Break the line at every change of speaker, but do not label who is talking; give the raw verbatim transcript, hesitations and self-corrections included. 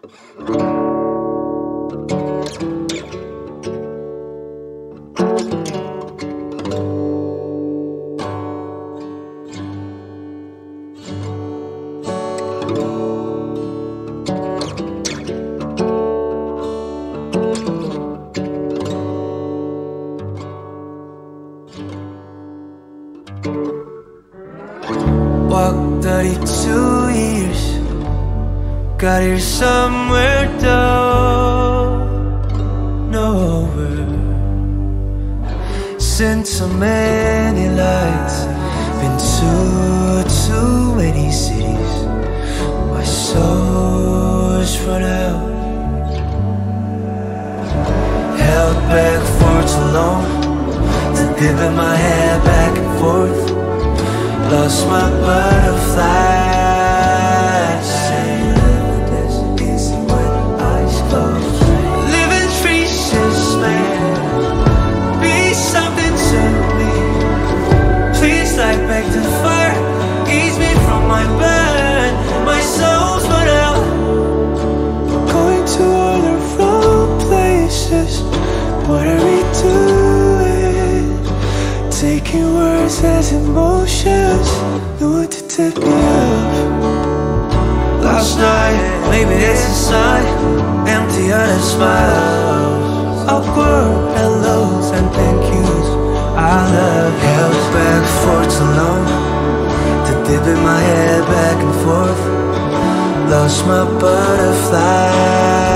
Walked thirty-two years, got here somewhere down nowhere. Seen so many lights, been to too many cities. My soul's run out, held back for too long, to dipping my head back and forth. Lost my butterflies. Say living this easy with eyes closed. Living trees, man, be something to me. Please light back the fire, ease me from my bed. My soul's run out, going to all the wrong places. What are we doing? Taking words as emotions, know what to tip me up. Last night, maybe it's a sign, empty and smiles, awkward hellos and thank yous. I love held back for too long, to dipping my head back and forth. Lost my butterfly.